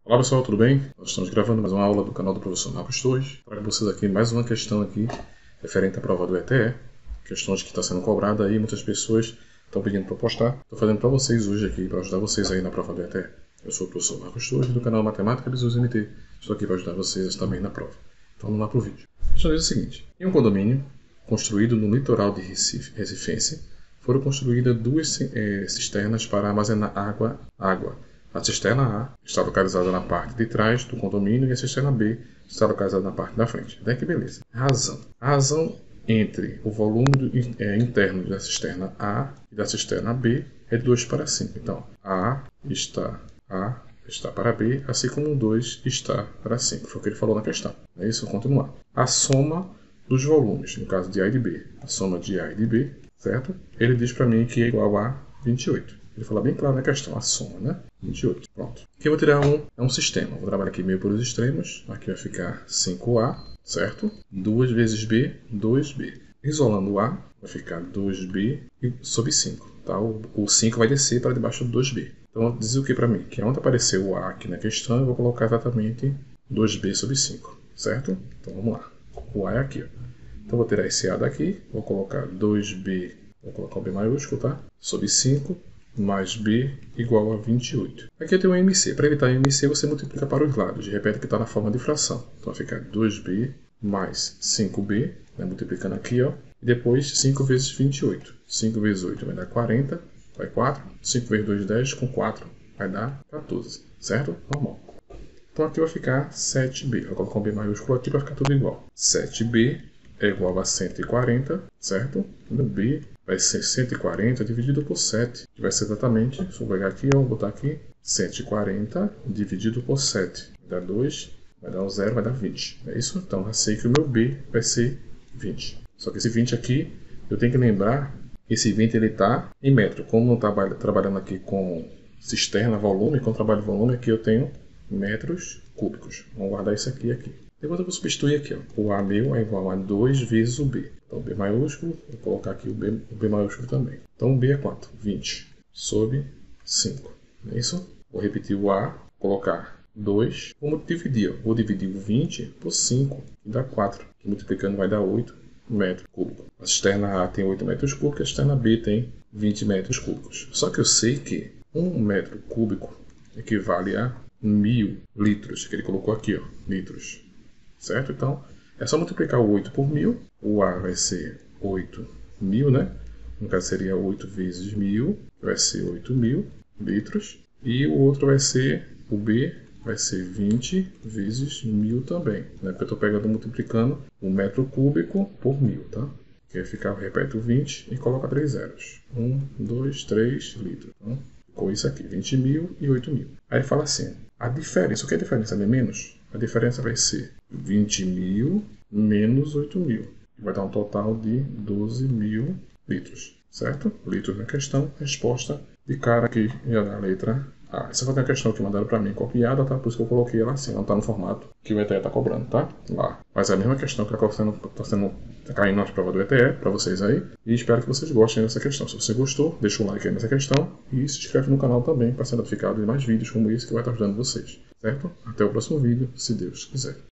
Olá pessoal, tudo bem? Nós estamos gravando mais uma aula do canal do professor Marcos Torres. Trago vocês aqui mais uma questão aqui referente à prova do ETE. Questões que está sendo cobrada aí, muitas pessoas estão pedindo para postar. Estou fazendo para vocês hoje aqui, para ajudar vocês aí na prova do ETE. Eu sou o professor Marcos Torres do canal Matemática Bisus MT. Estou aqui para ajudar vocês também na prova. Então vamos lá para o vídeo. A questão diz o seguinte: em um condomínio construído no litoral de Recifense, foram construídas duas cisternas para armazenar água. A cisterna A está localizada na parte de trás do condomínio e a cisterna B está localizada na parte da frente. Até que beleza. Razão. A razão entre o volume interno da cisterna A e da cisterna B é 2 para 5. Então, A está para B, assim como 2 está para 5. Foi o que ele falou na questão. É isso? Vou continuar. A soma dos volumes, no caso de A e de B. A soma de A e de B, certo? Ele diz para mim que é igual a 28. Ele fala bem claro na questão, a soma, né? 28. Pronto. Aqui eu vou tirar um sistema. Vou trabalhar aqui meio pelos extremos. Aqui vai ficar 5A, certo? 2 vezes B, 2B. Isolando o A, vai ficar 2B sobre 5. Tá? O 5 vai descer para debaixo do 2B. Então, diz o que para mim? Que onde apareceu o A aqui na questão, eu vou colocar exatamente 2B sobre 5, certo? Então, vamos lá. O A é aqui, ó. Então, vou tirar esse A daqui. Vou colocar 2B, vou colocar o B maiúsculo, tá? Sobre 5. Mais B igual a 28. Aqui eu tenho um MC. Para evitar MC, você multiplica para os lados. Repete que está na forma de fração. Então vai ficar 2B mais 5B, né, multiplicando aqui, ó. E depois 5 vezes 28. 5 vezes 8 vai dar 40, vai 4. 5 vezes 2, 10, com 4 vai dar 14, certo? Normal. Então aqui vai ficar 7B. Vou colocar um B maiúsculo aqui para ficar tudo igual. 7B é igual a 140, certo? O B vai ser 140 dividido por 7, que vai ser exatamente, se eu pegar aqui, vou botar aqui, 140 dividido por 7, vai dar 2, vai dar 0, vai dar 20. É isso? Então, eu sei que o meu B vai ser 20. Só que esse 20 aqui, eu tenho que lembrar que esse 20 ele está em metro. Como não trabalho trabalhando aqui com cisterna, volume, com trabalho de volume, aqui eu tenho metros cúbicos. Vamos guardar isso aqui. Depois eu vou substituir aqui, ó. O A meu é igual a 2 vezes o B. Então, o B maiúsculo, vou colocar aqui o B maiúsculo também. Então, o B é quanto? 20 sobre 5. Não é isso? Vou repetir o A, colocar 2. Vamos dividir, ó. Vou dividir o 20 por 5, que dá 4. Que multiplicando vai dar 8 metros cúbicos. A cisterna A tem 8 metros cúbicos, a cisterna B tem 20 metros cúbicos. Só que eu sei que 1 metro cúbico equivale a 1000 litros, que ele colocou aqui, ó, litros. Certo? Então, é só multiplicar o 8 por 1000. O A vai ser 8.000, né? No caso seria 8 vezes 1000, vai ser 8.000 litros. E o outro vai ser, o B vai ser 20 vezes 1000 também, né? Porque eu estou pegando multiplicando o metro cúbico por 1000, tá? Que vai ficar, repete o 20 e coloca 3 zeros. 1, 2, 3 litros. Então, ficou isso aqui, 20.000 e 8.000. Aí fala assim, a diferença, o que é a diferença de menos? A diferença vai ser 20.000 menos 8.000. Vai dar um total de 12.000 litros. Certo? Litros na questão. Resposta de cara aqui já na letra A. Essa foi a questão que mandaram para mim copiada, tá? Por isso que eu coloquei ela assim. Não está no formato que o ETE está cobrando, tá? Lá. Mas é a mesma questão que está caindo na prova do ETE para vocês aí. E espero que vocês gostem dessa questão. Se você gostou, deixa o like aí nessa questão. E se inscreve no canal também para ser notificado de mais vídeos como esse que vai estar ajudando vocês. Certo? Até o próximo vídeo, se Deus quiser.